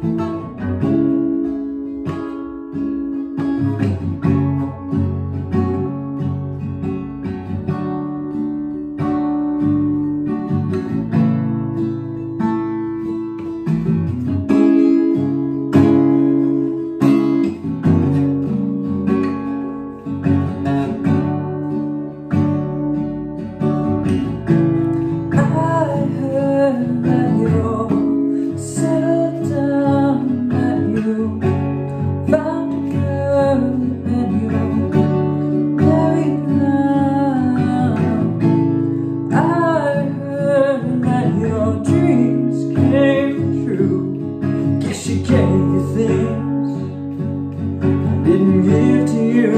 She gave you things I didn't give to you.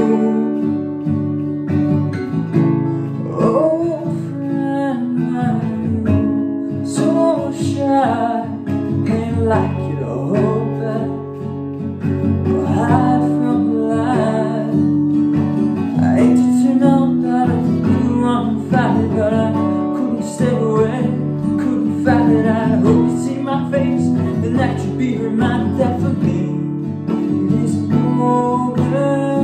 Oh, friend, I'm so shy. Ain't like you to hold back or hide from the light. I hate to turn on out of the blue and fight it, but I couldn't stay away, couldn't fight it. I hope you see my face, and that you'll be reminded that for me it isn't over.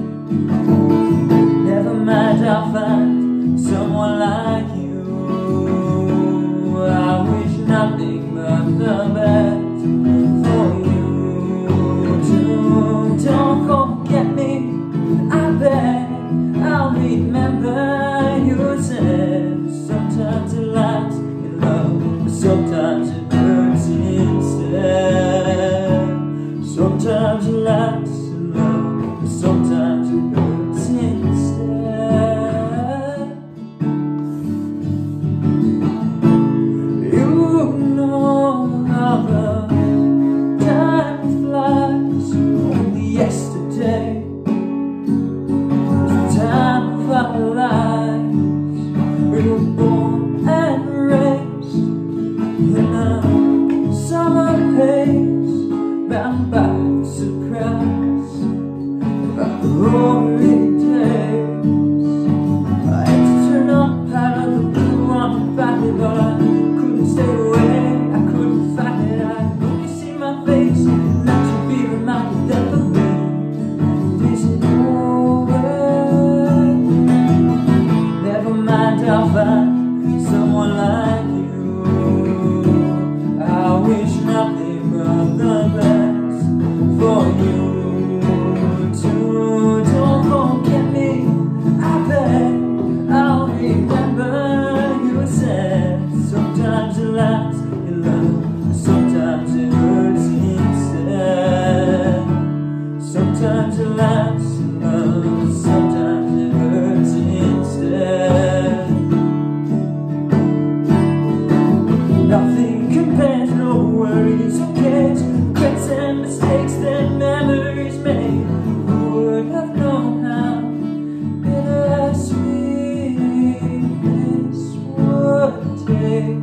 Never mind, I'll find someone like you. I wish nothing but the best for you too. Don't forget me, I beg. I'll remember you said sometimes it lies in love, but sometimes it hurts instead. Sometimes it lies in love, but sometimes it hurts instead. You know how the time flies, only yesterday was the time of our lives. We were born and raised in a summer haze, bound by surprise about the glory days. I had to turn on part of the blue on the body, but I couldn't stay away, I couldn't fight it. I hope you see my face, and that you'll be reminded that for me it isn't over. Never mind, I'll find someone like you. I wish nothing but the best for you too. Don't forget me, I beg. I'll remember you said sometimes it lies in love, sometimes it hurts instead. Sometimes it lies in love, sometimes it hurts instead. Nothing compares, no worries or cares, regrets and mistakes that memories made. Who would have known how bittersweet this would take?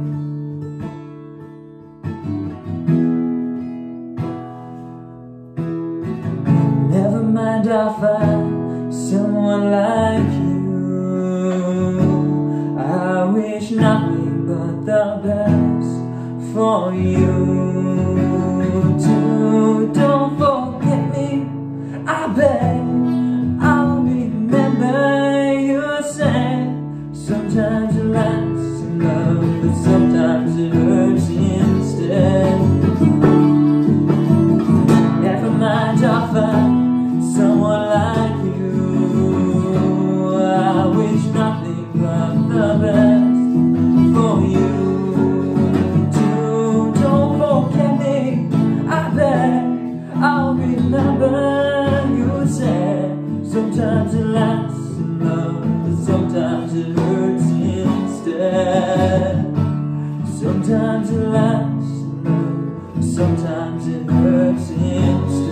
Never mind, I'll find someone like you. I wish nothing but the best for you too. Don't forget me, I beg. I'll remember you said sometimes it lasts in love, but sometimes it hurts instead. Never mind, I'll find someone like you. I wish nothing but the best for you too. Don't forget me, I beg. I'll remember you said sometimes it lasts in love, but sometimes it hurts instead. Sometimes it lasts in love, sometimes it hurts instead.